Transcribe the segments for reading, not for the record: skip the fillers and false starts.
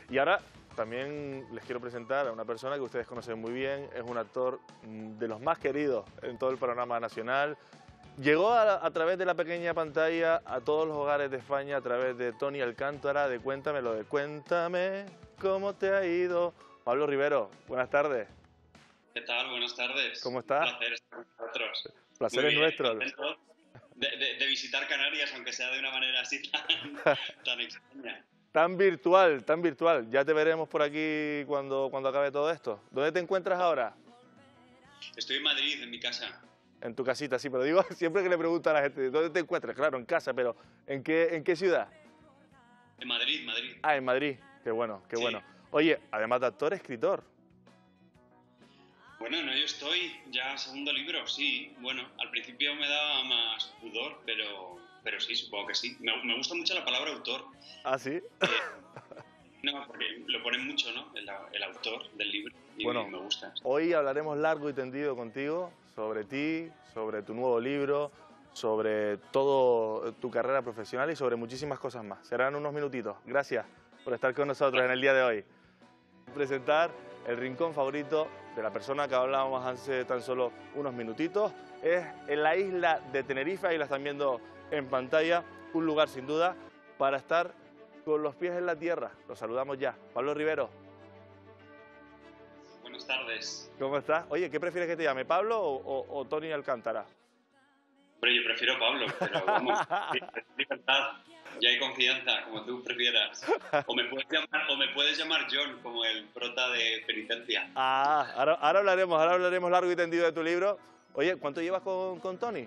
Y ahora también les quiero presentar a una persona que ustedes conocen muy bien, es un actor de los más queridos en todo el panorama nacional. Llegó a través de la pequeña pantalla a todos los hogares de España a través de Tony Alcántara, de Cuéntame, lo de Cuéntame, ¿cómo te ha ido? Pablo Rivero, buenas tardes. ¿Qué tal? Buenas tardes. ¿Cómo Un estás? placer estar con vosotros. El placer Muy es bien, nuestro. contento de visitar Canarias, aunque sea de una manera así tan extraña. Tan virtual, tan virtual. Ya te veremos por aquí cuando acabe todo esto. ¿Dónde te encuentras ahora? Estoy en Madrid, en mi casa. En tu casita, sí, pero digo, siempre que le pregunto a la gente, ¿dónde te encuentras? Claro, en casa, pero ¿en qué ciudad? En Madrid, Madrid. Ah, en Madrid. Qué bueno, qué Sí. bueno. Oye, además de actor, escritor. Bueno, no, yo estoy ya segundo libro, sí. Bueno, al principio me daba más pudor, pero sí, supongo que sí. Me gusta mucho la palabra autor. Ah, sí. Eh, no, porque lo ponen mucho, ¿no? El autor del libro y Bueno, me gusta. hoy hablaremos largo y tendido contigo sobre ti, sobre tu nuevo libro, sobre todo tu carrera profesional y sobre muchísimas cosas más. Serán unos minutitos. Gracias por estar con nosotros en el día de hoy. Presentar el rincón favorito de la persona que hablábamos hace tan solo unos minutitos. Es en la isla de Tenerife, ahí la están viendo en pantalla, un lugar sin duda para estar con los pies en la tierra. Los saludamos ya. Pablo Rivero, Buenas tardes. ¿cómo estás? Oye, ¿qué prefieres que te llame, Pablo o Tony Alcántara? Hombre, yo prefiero Pablo, pero vamos, libertad. Ya hay confianza, como tú prefieras. O me puedes llamar John, como el prota de Penitencia. Ah, ahora hablaremos largo y tendido de tu libro. Oye, ¿cuánto llevas con Tony?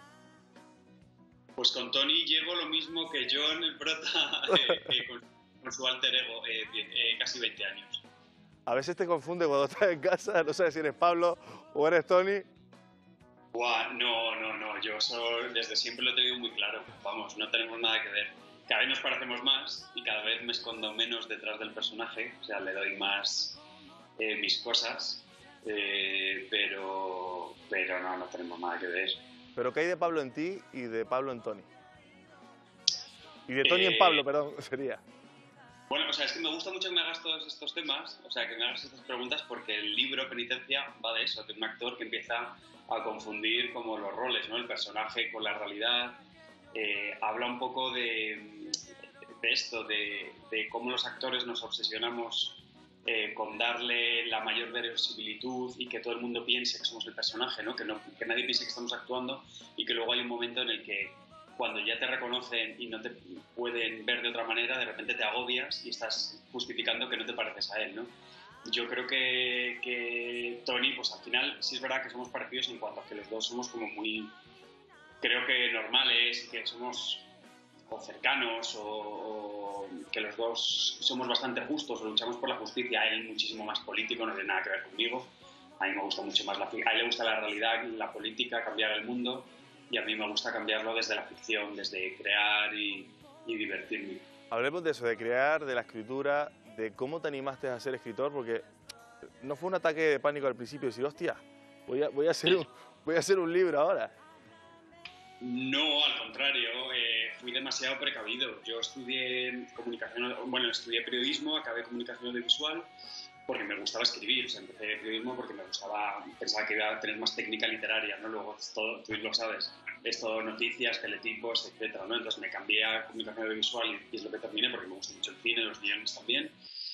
Pues con Tony llevo lo mismo que John, el prota, con su alter ego, casi 20 años. A veces te confunde cuando estás en casa, no sabes si eres Pablo o eres Tony. Buah, no, desde siempre lo he tenido muy claro. Vamos, no tenemos nada que ver. Cada vez nos parecemos más y cada vez me escondo menos detrás del personaje, o sea, le doy más mis cosas, pero no tenemos nada que ver. Pero ¿qué hay de Pablo en ti y de Pablo en Tony? Y de Tony en Eh, Pablo, perdón, sería. Bueno, o sea, es que me gusta mucho que me hagas todos estos temas, o sea, que me hagas estas preguntas porque el libro Penitencia va de eso, de un actor que empieza a confundir como los roles, ¿no? El personaje con la realidad. Habla un poco de esto, de cómo los actores nos obsesionamos con darle la mayor verosimilitud y que todo el mundo piense que somos el personaje, ¿no? Que nadie piense que estamos actuando y que luego hay un momento en el que cuando ya te reconocen y no te pueden ver de otra manera, de repente te agobias y estás justificando que no te pareces a él, ¿no? Yo creo que Tony, pues al final sí es verdad que somos parecidos en cuanto a que los dos somos como muy, creo que normales, que somos o cercanos o que los dos somos bastante justos o luchamos por la justicia. Él muchísimo más político, no tiene nada que ver conmigo. A mí me gusta mucho más a él le gusta la realidad, la política, cambiar el mundo, y a mí me gusta cambiarlo desde la ficción, desde crear y divertirme. Hablemos de eso, de crear, de la escritura, de cómo te animaste a ser escritor, porque no fue un ataque de pánico al principio, decir, hostia, voy a hacer un libro ahora. No, al contrario, fui demasiado precavido. Yo estudié estudié periodismo, acabé comunicación audiovisual porque me gustaba escribir. O sea, empecé periodismo porque pensaba que iba a tener más técnica literaria, ¿no? Luego todo, tú lo sabes, es todo noticias, teletipos, etcétera, ¿no? Entonces me cambié a comunicación audiovisual y es lo que terminé porque me gusta mucho el cine, los guiones también.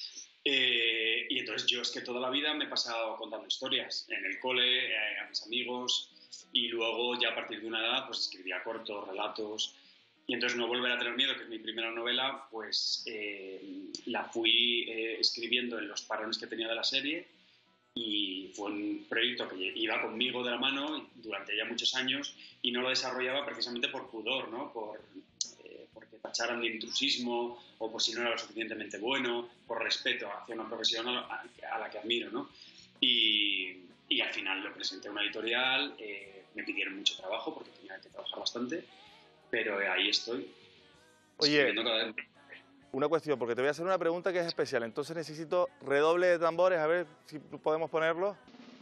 Y entonces yo es que toda la vida me he pasado contando historias en el cole, a mis amigos, y luego ya a partir de una edad pues escribía cortos, relatos, y entonces No volver a tener miedo, que es mi primera novela, pues la fui escribiendo en los parones que tenía de la serie, y fue un proyecto que iba conmigo de la mano durante ya muchos años y no lo desarrollaba precisamente por pudor, ¿no? Porque tacharan de intrusismo o por si no era lo suficientemente bueno, por respeto hacia una profesión a la que admiro, ¿no? Y al final lo presenté a una editorial, me pidieron mucho trabajo porque tenía que trabajar bastante, pero ahí estoy, Oye, escribiendo cada vez. una cuestión, porque te voy a hacer una pregunta que es especial, entonces necesito redoble de tambores, a ver si podemos ponerlo.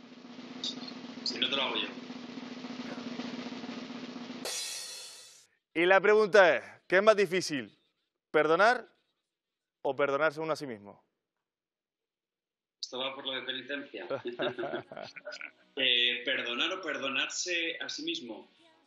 Si no te lo hago yo. Y la pregunta es, ¿qué es más difícil, perdonar o perdonarse uno a sí mismo? Esto va por lo de penitencia. Perdonar o perdonarse a sí mismo.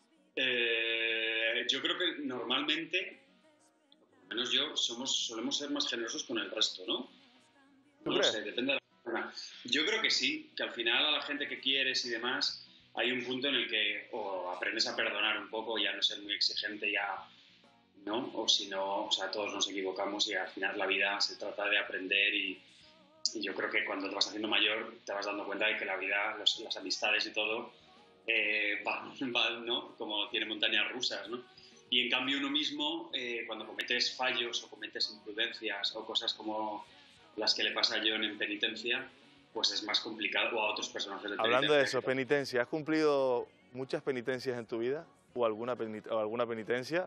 Yo creo que normalmente, por lo menos yo, solemos ser más generosos con el resto, ¿no? No lo sé, depende de la persona. Yo creo que sí, que al final a la gente que quieres y demás, hay un punto en el que o aprendes a perdonar un poco, ya no ser muy exigente, ya, ¿no? O si no, o sea, todos nos equivocamos y al final la vida se trata de aprender y yo creo que cuando te vas haciendo mayor te vas dando cuenta de que la vida, las amistades y todo, van, ¿no? Como tiene montañas rusas, ¿no? Y en cambio uno mismo, cuando cometes fallos o cometes imprudencias o cosas como las que le pasa a John en Penitencia, pues es más complicado, o a otros personajes de Penitencia. Hablando de eso, penitencia, ¿has cumplido muchas penitencias en tu vida? ¿O alguna penitencia?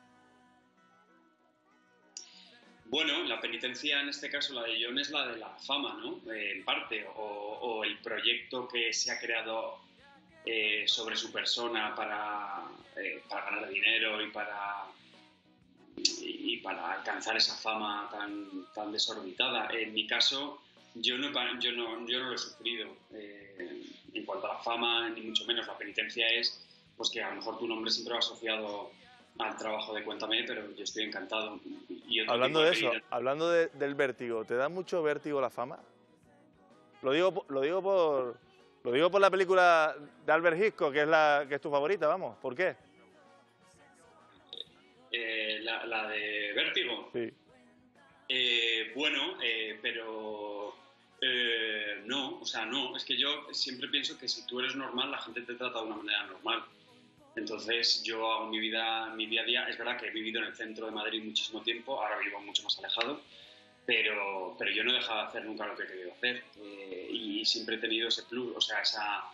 Bueno, la penitencia en este caso, la de John, es la de la fama, ¿no? En parte, o el proyecto que se ha creado sobre su persona para ganar dinero y para alcanzar esa fama tan desorbitada. En mi caso, yo no lo he sufrido en cuanto a la fama, ni mucho menos. La penitencia es pues que a lo mejor tu nombre siempre va asociado al trabajo de Cuéntame, pero yo estoy encantado. Hablando de eso, hablando del vértigo, ¿te da mucho vértigo la fama? Lo digo por la película de Albert Hitchcock, que es tu favorita, vamos. ¿Por qué? La de Vértigo. Sí. Pero no, o sea, no. Es que yo siempre pienso que si tú eres normal, la gente te trata de una manera normal. Entonces yo hago mi día a día. Es verdad que he vivido en el centro de Madrid muchísimo tiempo, ahora vivo mucho más alejado, pero yo no he dejado de hacer nunca lo que he querido hacer y siempre he tenido ese plus, o sea,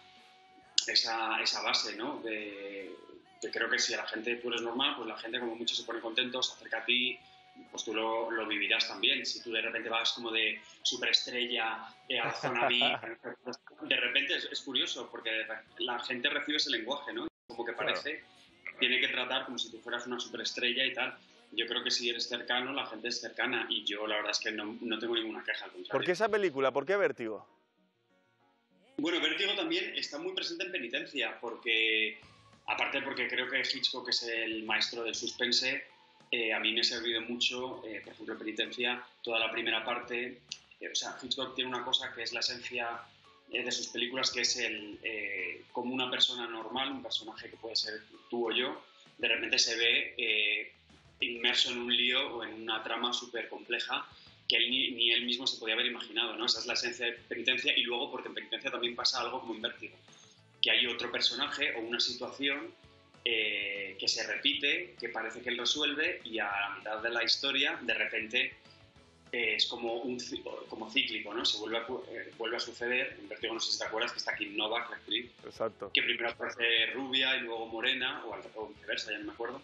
esa base, ¿no? Que creo que si a la gente tú eres normal, pues la gente como mucho se pone contento, se acerca a ti, pues tú lo vivirás también. Si tú de repente vas como de superestrella a la zona VIP, de repente es curioso porque la gente recibe ese lenguaje, ¿no? Como que parece, tiene que tratar como si tú fueras una superestrella y tal. Yo creo que si eres cercano, la gente es cercana y yo la verdad es que no tengo ninguna queja, al contrario. ¿Por qué esa película? ¿Por qué Vértigo? Bueno, Vértigo también está muy presente en Penitencia, aparte porque creo que Hitchcock es el maestro del suspense, a mí me ha servido mucho, por ejemplo, en Penitencia, toda la primera parte. O sea, Hitchcock tiene una cosa que es la esencia de sus películas, que es como una persona normal, un personaje que puede ser tú o yo, de repente se ve inmerso en un lío o en una trama súper compleja que ni él mismo se podía haber imaginado, ¿no? Esa es la esencia de Penitencia. Y luego, porque en Penitencia también pasa algo como en Vértigo, que hay otro personaje o una situación que se repite, que parece que él resuelve, y a la mitad de la historia, de repente, es como cíclico, ¿no? Se vuelve a suceder. En Vértigo, no sé si te acuerdas, que está Kim Novak, la actriz. Exacto. Que primero aparece rubia y luego morena, o viceversa, ya no me acuerdo.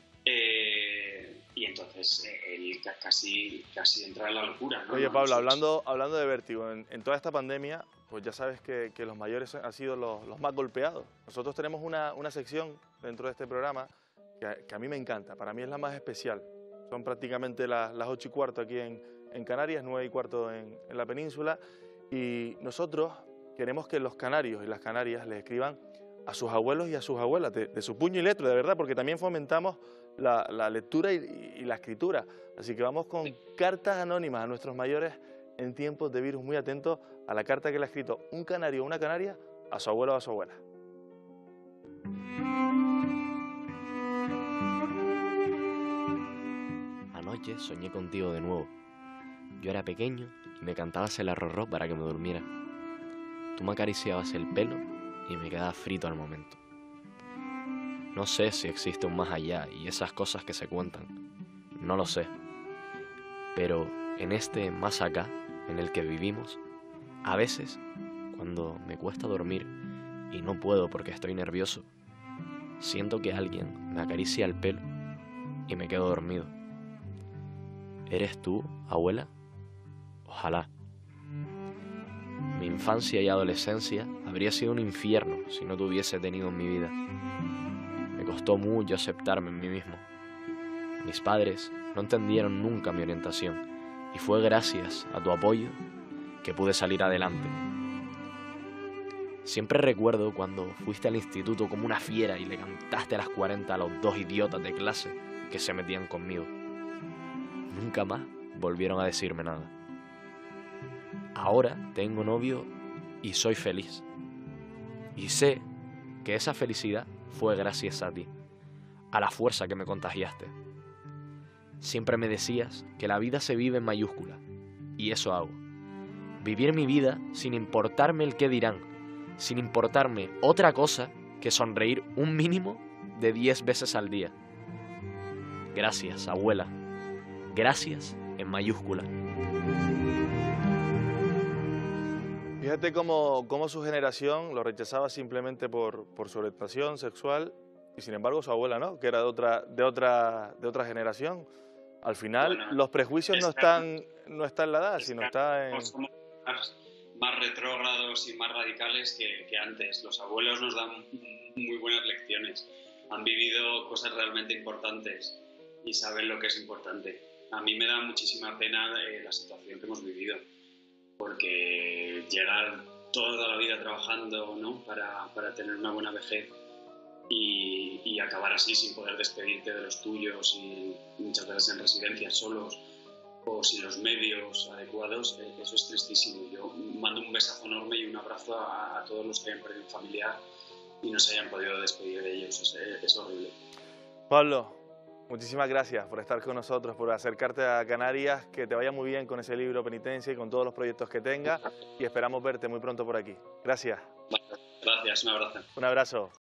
Y entonces él casi entra en la locura, ¿no? Oye, Pablo, hablando de Vértigo, en toda esta pandemia, pues ya sabes que los mayores han sido los más golpeados. Nosotros tenemos una sección dentro de este programa que a mí me encanta, para mí es la más especial. Son prácticamente las 8:15 aquí en Canarias, 9:15 en la península, y nosotros queremos que los canarios y las canarias les escriban a sus abuelos y a sus abuelas, de su puño y letra, de verdad, porque también fomentamos la lectura y la escritura. Así que vamos con cartas anónimas a nuestros mayores en tiempos de virus. Muy atentos a la carta que le ha escrito un canario o una canaria a su abuelo o a su abuela. Anoche soñé contigo de nuevo. Yo era pequeño y me cantabas el arrorró para que me durmiera. Tú me acariciabas el pelo y me quedaba frito al momento. No sé si existe un más allá y esas cosas que se cuentan. No lo sé. Pero en este más acá, en el que vivimos, a veces, cuando me cuesta dormir y no puedo porque estoy nervioso, siento que alguien me acaricia el pelo y me quedo dormido. ¿Eres tú, abuela? Ojalá. Mi infancia y adolescencia habría sido un infierno si no te hubiese tenido en mi vida. Me costó mucho aceptarme en mí mismo. Mis padres no entendieron nunca mi orientación y fue gracias a tu apoyo que pude salir adelante. Siempre recuerdo cuando fuiste al instituto como una fiera y le cantaste a las 40 a los 2 idiotas de clase que se metían conmigo. Nunca más volvieron a decirme nada. Ahora tengo novio y soy feliz. Y sé que esa felicidad fue gracias a ti, a la fuerza que me contagiaste. Siempre me decías que la vida se vive en mayúscula, y eso hago. Vivir mi vida sin importarme el qué dirán, sin importarme otra cosa que sonreír un mínimo de 10 veces al día. Gracias, abuela. Gracias en mayúscula. Fíjate cómo su generación lo rechazaba simplemente por su orientación sexual y sin embargo su abuela no, que era de otra generación. Al final Bueno, los prejuicios no están en la edad, sino está en... Somos más retrógrados y más radicales que antes. Los abuelos nos dan muy buenas lecciones. Han vivido cosas realmente importantes y saben lo que es importante. A mí me da muchísima pena la situación que hemos vivido, porque llegar toda la vida trabajando, ¿no?, para tener una buena vejez y acabar así sin poder despedirte de los tuyos y muchas veces en residencias solos o sin los medios adecuados, eso es tristísimo. Yo mando un besazo enorme y un abrazo a todos los que hayan perdido un familiar y no se hayan podido despedir de ellos. Es horrible. Pablo, muchísimas gracias por estar con nosotros, por acercarte a Canarias, que te vaya muy bien con ese libro Penitencia y con todos los proyectos que tengas y esperamos verte muy pronto por aquí. Gracias. Gracias, un abrazo. Un abrazo.